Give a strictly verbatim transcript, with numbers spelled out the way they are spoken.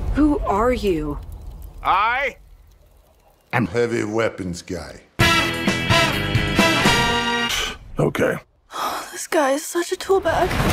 Who are you? I am heavy weapons guy. Okay. This guy is such a tool bag.